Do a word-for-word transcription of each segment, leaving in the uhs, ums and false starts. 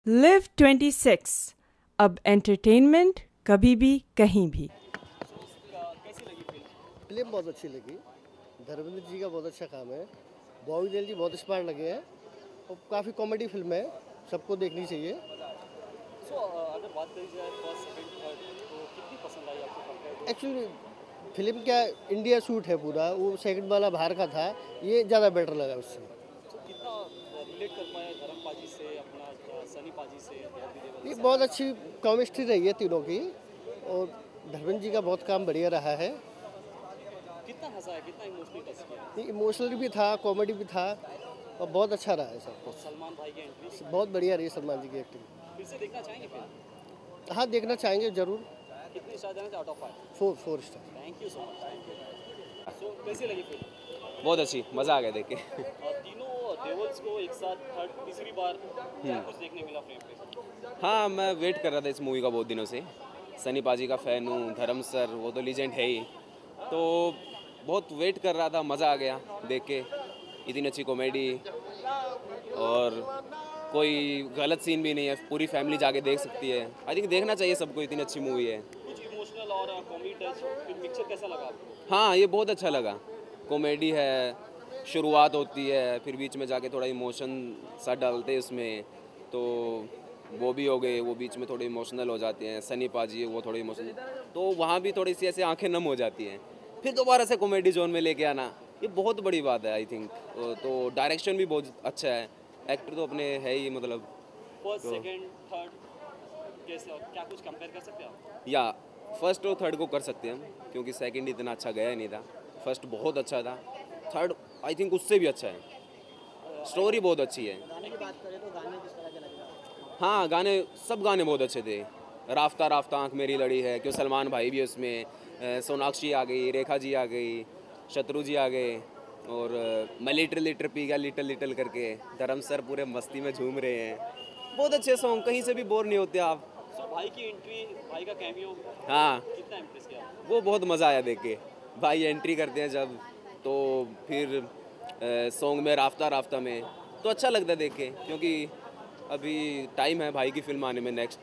Live twenty six, अब entertainment कभी भी कहीं भी। फिल्म बहुत अच्छी लगी। धर्मेंद्र जी का बहुत अच्छा काम है। बॉबी देओल जी बहुत स्मार्ट लगे हैं और काफ़ी कॉमेडी फिल्म है, सबको देखनी चाहिए। सो so, अगर बात करी जाए फर्स्ट सेकंड थर्ड तो कितनी पसंद आई आपको कंपेयर? एक्चुअली फिल्म क्या इंडिया शूट है पूरा, वो सेकंड वाला बाहर का था, ये ज़्यादा बेटर लगा उससे। so, कितना रिलेट कर पाए धर्म पाजी से, अपना सनी पाजी से? ये बहुत अच्छी केमिस्ट्री रही है तीनों की और धर्मेंद्र जी का बहुत काम बढ़िया रहा है। कितना हंसाया, कितना इमोशनल टच किया? इमोशनल भी था, कॉमेडी भी था और बहुत अच्छा रहा है सब कुछ। सलमान भाई की एंट्री बहुत बढ़िया रही सलमान जी की एक्टिंग। फिर से देखना चाहेंगे फिल्म? हाँ, देखना चाहेंगे जरूर। कितने स्टार देना out of five? Four four star. Thank you so much. Thank you. So कैसी लगी फिल्म? बहुत अच्छी, मज़ा आ गया देख के। और तीनों देवल्स को एक साथ थर्ड तीसरी बार क्या कुछ देखने मिला फ्रेम पे? हाँ, मैं वेट कर रहा था इस मूवी का बहुत दिनों से। सनी पाजी का फ़ैन हूँ, धर्म सर वो तो लीजेंड है ही, तो बहुत वेट कर रहा था। मज़ा आ गया देख के। इतनी अच्छी कॉमेडी और कोई गलत सीन भी नहीं है, पूरी फैमिली जाके देख सकती है। आई थिंक देखना चाहिए सबको, इतनी अच्छी मूवी है। कुछ इमोशनल और कॉमेडी टच, फिर मिक्सचर कैसा लगा आपको? हाँ, ये बहुत अच्छा लगा। कॉमेडी है, शुरुआत होती है, फिर बीच में जाके थोड़ा इमोशन सा डालते हैं उसमें, तो वो भी हो गए, वो बीच में थोड़े इमोशनल हो जाते हैं। सनी पाजी वो थोड़े इमोशनल, तो वहाँ भी थोड़ी सी ऐसे आंखें नम हो जाती हैं। फिर दोबारा से कॉमेडी जोन में लेके आना, ये बहुत बड़ी बात है आई थिंक। तो डायरेक्शन भी बहुत अच्छा है, एक्टर तो अपने है ही, मतलब फर्स्ट सेकंड थर्ड कैसे, क्या कुछ कंपेयर कर सकते हैं आप? या फर्स्ट और थर्ड को कर सकते हैं हम, क्योंकि सेकंड इतना अच्छा गया नहीं था। फर्स्ट बहुत अच्छा था, थर्ड आई थिंक उससे भी अच्छा है। स्टोरी बहुत अच्छी है। गाने की बात करें तो गाने किस तरह के लगे? हाँ, गाने सब गाने बहुत अच्छे थे। राफ्ता राफ्ता आँख मेरी लड़ी है, क्यों सलमान भाई भी उसमें, सोनाक्षी आ गई, रेखा जी आ गई, शत्रु जी आ गए, और मैं लिटिल लिटिल पी गया लिटिल लिटिल करके, धर्म सर पूरे मस्ती में झूम रहे हैं। बहुत अच्छे सॉन्ग, कहीं से भी बोर नहीं होते आप। सो भाई की एंट्री, भाई का कैमियो हाँ, कितना इम्प्रेस किया? वो बहुत मज़ा आया देख के। भाई एंट्री करते हैं जब, तो फिर सॉन्ग में राफ्ता राफ्ता में, तो अच्छा लगता है देख के, क्योंकि अभी टाइम है भाई की फिल्म आने में नेक्स्ट।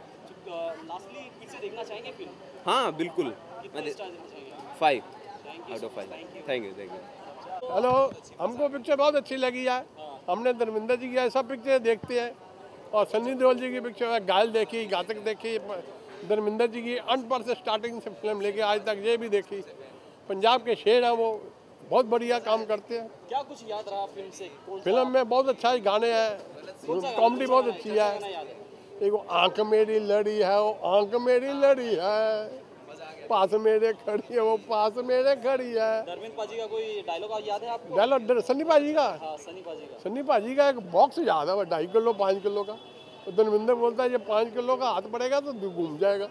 लास्टली फिर से देखना चाहेंगे फिल्म? हाँ बिल्कुल, कितने स्टार देना चाहेंगे? Five thank you out of five. Thank you thank you. Hello, हमको पिक्चर बहुत अच्छी लगी है। हमने धर्मेंद्र जी की ऐसा पिक्चर देखते हैं और सनी देओल जी की पिक्चर है, घायल देखी, घातक देखी, धर्मेंद्र जी की अंत पर से स्टार्टिंग से फिल्म लेके आज तक ये भी देखी। पंजाब के शेर हैं वो, बहुत बढ़िया काम करते हैं। क्या कुछ याद रहा फिल्म से? कौन सा- फिल्म में बहुत अच्छा गाने हैं, कौन सा गाना- कॉमेडी कौन सा बहुत गाना- अच्छी कौन सा है। गाना याद है? एक वो आंख मेरी लड़ी है, वो आंख मेरी लड़ी है, पास मेरे खड़ी है, वो पास मेरे खड़ी है। धर्मेंद्र पाजी का कोई डायलॉग याद है आपको? डायलॉग सन्नी पाजी का, हाँ, सनी पाजी का। सन्नी पाजी का एक बॉक्स याद है, वो ढाई किलो पाँच किलो का। तो धर्मेंद्र बोलता है ये पाँच किलो का हाथ पड़ेगा तो घूम जाएगा।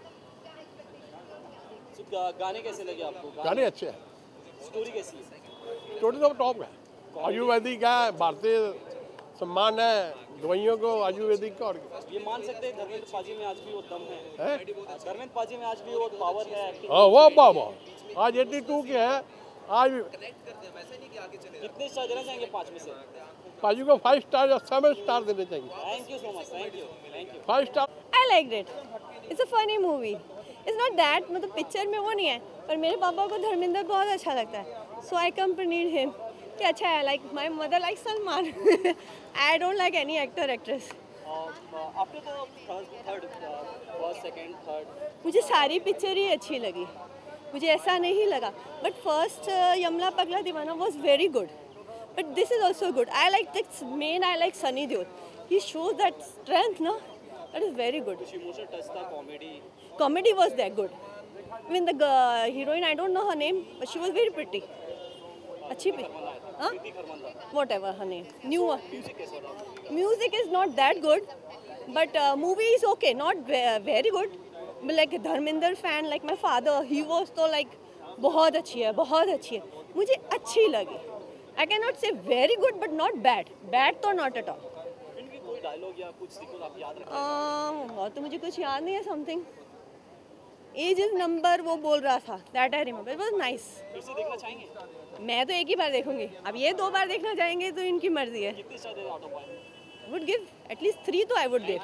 So, गा- गाने कैसे लगे आपको? गाने अच्छे हैं, स्टोरी कैसी है? छोटे तो टॉप है। आयुर्वेदिक है, भारतीय सम्मान है दवाइयों को, आयुर्वेदिक का। और ये मान सकते हैं धर्मेंद्र पाजी में आज भी वो दम है? है धर्मेंद्र पाजी में आज भी वो पावर है, एक्टिंग? हाँ, वाह वाह वाह, आज एट्टी टू के हैं आज। कितने स्टार देना चाहेंगे पाँच में से? पाजी को फाइव स्टार या सेवन स्टार देने चाहिए। Thank you so much. Thank you thank you. Five star. I liked it. It's a funny movie. It's not that, मतलब पिक्चर में वो नहीं है, पर मेरे पापा को धर्मेंद्र बहुत अच्छा लगता है, so I accompanied him कि अच्छा है। Like my mother likes Salman. I don't like any actor actress. आपने तो थर्ड फर्स्ट सेकंड थर्ड मुझे सारी पिक्चर ही अच्छी लगी, मुझे ऐसा नहीं लगा, बट फर्स्ट यमला पगला दीवाना was very good, but this is also good. I like this main, I like Sunny Deol. He shows that strength, no? That is very good. कुछ इमोशनल टच था, comedy? Comedy was that good. I mean the uh, heroine, I don't know her name, but she was very pretty. अच्छी भी, हाँ? Whatever her name, new one. Music कैसा था? Music is not that good, but uh, movie is okay, not ve- very good. But like Dharmendra fan, like my father, he was तो like बहुत अच्छी है, बहुत अच्छी है, मुझे अच्छी लगी. I cannot say very good, but not bad. Bad तो not at all. फिल्म की कोई डायलॉग या कुछ सीक्वेंस आप याद रखते हैं? Um, और तो मुझे कुछ याद नहीं है. समथिंग एज इज नंबर वो बोल रहा था, that I remember. It was nice. फिर से देखना चाहेंगे? मैं तो एक ही बार देखूंगी, अब ये दो बार देखना चाहेंगे तो इनकी मर्जी है. कितने स्टार दे out of five? would give at least three तो I would give.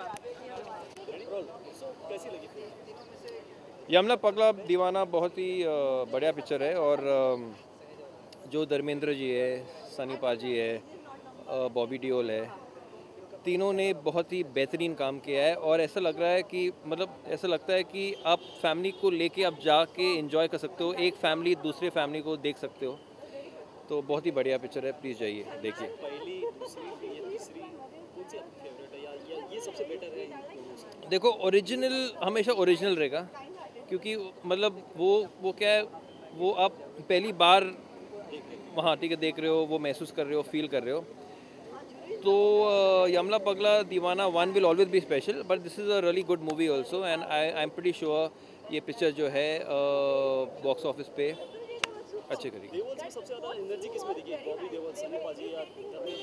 Yamla Pagla Deewana बहुत ही अ, बढ़िया पिक्चर है और अ, जो धर्मेंद्र जी है, सनी पाजी है, अ, बॉबी डियोल है, तीनों ने बहुत ही बेहतरीन काम किया है और ऐसा लग रहा है कि मतलब ऐसा लगता है कि आप फैमिली को लेके आप जाके एंजॉय कर सकते हो, एक फैमिली दूसरे फैमिली को देख सकते हो, तो बहुत ही बढ़िया पिक्चर है, प्लीज़ जाइए देखिए। पहली दूसरी या तीसरी कौन सी आपकी फेवरेट है या या ये सबसे बेटर है इन दोनों से? देखो ओरिजिनल हमेशा ओरिजिनल रहेगा क्योंकि मतलब वो वो क्या है वो आप पहली बार वहाँ ठीक है देख रहे हो, वो महसूस कर रहे हो, फील कर रहे हो, तो uh, Yamla Pagla Deewana one will always be special but this is a really good movie also and I I am pretty sure ये पिक्चर जो है बॉक्स ऑफिस पे अच्छे करेगी। देओल्स में सबसे ज़्यादा एनर्जी किस में दिखी? बॉबी देओल, सनी पाजी या धर्मेंद्र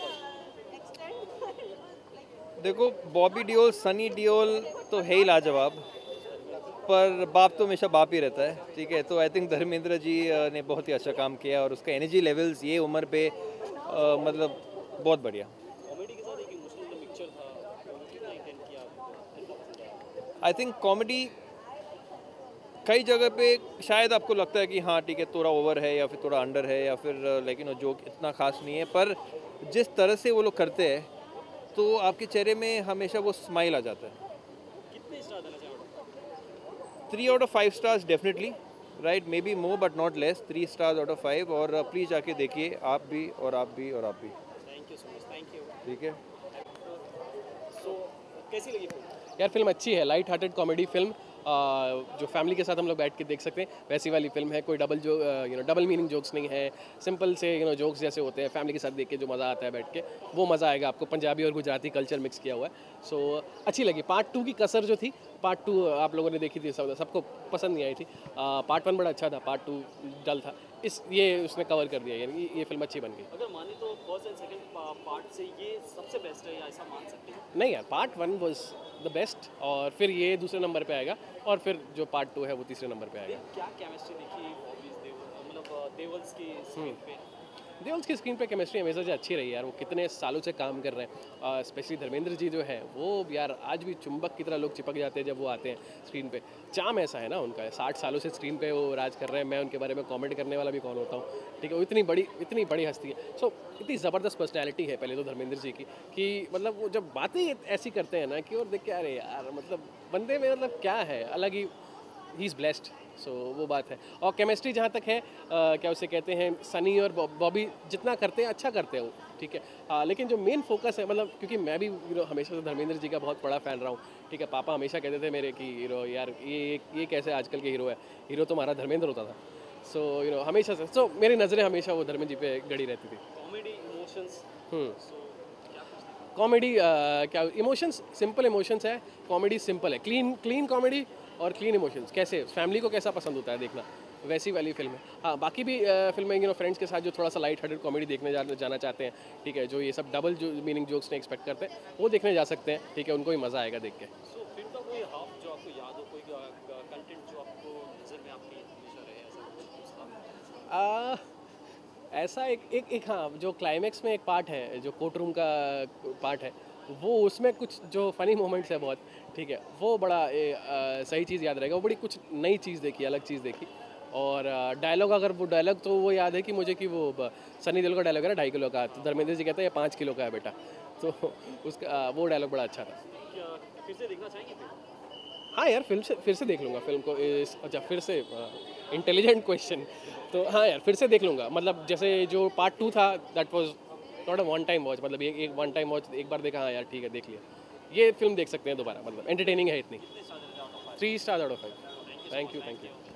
पाजी? देखो बॉबी डियोल, सनी डियोल तो है ही लाजवाब, पर बाप तो हमेशा बाप ही रहता है, ठीक है, तो I think Dharmendra ji uh, ने बहुत ही अच्छा काम किया और उसका एनर्जी लेवल्स ये उम्र पे uh, मतलब बहुत बढ़िया। कॉमेडी के साथ एक इमोशनल पिक्चर था, कितना इंटेंट किया आपको? आई थिंक कॉमेडी कई जगह पे शायद आपको लगता है कि हाँ ठीक है थोड़ा ओवर है या फिर थोड़ा अंडर है या फिर लेकिन जोक इतना खास नहीं है, पर जिस तरह से वो लोग करते हैं तो आपके चेहरे में हमेशा वो स्माइल आ जाता है। कितने स्टार देना चाहोगे? Three out of five stars definitely, right, maybe more but not less, three stars out of five और प्लीज़ जाके देखिए आप भी और आप भी और आप भी। Thank you so much, thank you. ठीक है, सो कैसी लगी फिल्म? यार फिल्म अच्छी है, लाइट हार्टेड कॉमेडी फिल्म, जो फैमिली के साथ हम लोग बैठ के देख सकते हैं वैसी वाली फिल्म है। कोई डबल जो you know double meaning jokes नहीं है, सिंपल से यू नो जोक्स जैसे होते हैं, फैमिली के साथ देख के जो मज़ा आता है बैठ के वो मज़ा आएगा आपको। पंजाबी और गुजराती कल्चर मिक्स किया हुआ है, सो अच्छी लगी। पार्ट टू की कसर जो थी, पार्ट टू आप लोगों ने देखी थी, सब सबको पसंद नहीं आई थी। पार्ट वन बड़ा अच्छा था, पार्ट टू डल था, इस ये उसने कवर कर दिया, यानी ये फिल्म अच्छी बन गई। अगर माने तो फर्स्ट एंड सेकंड पार्ट से ये सबसे बेस्ट है या ऐसा मान सकते हैं? नहीं यार, part one was the best और फिर ये दूसरे नंबर पे आएगा और फिर जो पार्ट टू है वो तीसरे नंबर पे आएगा। क्या केमिस्ट्री देखी बॉबीज देओल मतलब देओल्स की स्क्रीन पे? देओल्स की स्क्रीन पे केमिस्ट्री हमेशा से अच्छी रही यार, वो कितने सालों से काम कर रहे हैं, स्पेशली धर्मेंद्र जी जो है वो यार आज भी चुंबक की तरह लोग चिपक जाते हैं जब वो आते हैं स्क्रीन पे। चाम ऐसा है ना उनका, साठ सालों से स्क्रीन पे वो राज कर रहे हैं, मैं उनके बारे में कमेंट करने वाला भी कौन होता हूँ, ठीक है, वो इतनी बड़ी इतनी बड़ी हस्ती है। सो इतनी ज़बरदस्त पर्सनैलिटी है पहले तो धर्मेंद्र जी की, कि मतलब वो जब बातें ऐसी करते हैं ना कि और देख के अरे यार मतलब बंदे में मतलब क्या है, अलग ही ही इज़ ब्लेस्ड, सो वो बात है। और केमिस्ट्री जहाँ तक है आ, क्या उसे कहते हैं, सनी और बॉबी जितना करते हैं अच्छा करते हैं वो, ठीक है, आ, लेकिन जो मेन फोकस है मतलब क्योंकि मैं भी यू नो हमेशा से धर्मेंद्र जी का बहुत बड़ा फ़ैन रहा हूँ, ठीक है, पापा हमेशा कहते थे मेरे कि हीरो यार ये ये कैसे आजकल के हीरो है, हीरो तो हमारा धर्मेंद्र होता था, सो यू नो हमेशा से, सो मेरी नज़रें हमेशा वो धर्मेंद्र जी पे गड़ी रहती थी। कॉमेडी इमोशंस, कॉमेडी क्या इमोशंस, सिंपल इमोशंस है, कॉमेडी सिंपल है, क्लीन क्लीन कॉमेडी और क्लीन इमोशंस, कैसे फैमिली को कैसा पसंद होता है देखना, वैसी वाली फिल्म है। हाँ बाकी भी फिल्में यू नो फ्रेंड्स के साथ जो थोड़ा सा लाइट हार्टेड कॉमेडी देखने जा, जाना चाहते हैं, ठीक है, जो ये सब डबल जो मीनिंग जोक्स नहीं एक्सपेक्ट करते हैं वो देखने जा सकते हैं, ठीक है, उनको भी मज़ा आएगा देख के। सो फिल्म का कोई हाफ जो आपको याद हो, कोई कंटेंट जो आपको नज़र में आपकी हमेशा रहे, ऐसा कुछ? ऐसा एक एक एक हाँ जो क्लाइमैक्स में एक पार्ट है, जो कोर्ट रूम का पार्ट है, वो उसमें कुछ जो फ़नी मोमेंट्स है बहुत, ठीक है, वो बड़ा ए, आ, सही चीज़ याद रहेगा, वो बड़ी कुछ नई चीज़ देखी, अलग चीज़ देखी। और डायलॉग, अगर वो डायलॉग तो वो याद है कि मुझे कि वो सनी देओल का डायलॉग है ना ढाई किलो का, तो धर्मेंद्र जी कहते हैं ये पाँच किलो का है बेटा, तो उसका वो डायलॉग बड़ा अच्छा था। क्या फिर से देखना चाहेंगे फिर? हाँ यार फिल्म से फिर से देख लूँगा फिल्म को, इस अच्छा फिर से इंटेलिजेंट क्वेश्चन, तो हाँ यार फिर से देख लूँगा, मतलब जैसे जो पार्ट टू था that was not a one time watch, मतलब एक एक वन टाइम वॉच एक बार देखा, हाँ यार ठीक है देख लिया, ये फिल्म देख सकते हैं दोबारा, मतलब एंटरटेनिंग है इतनी। Three star out of five. Thank you thank you.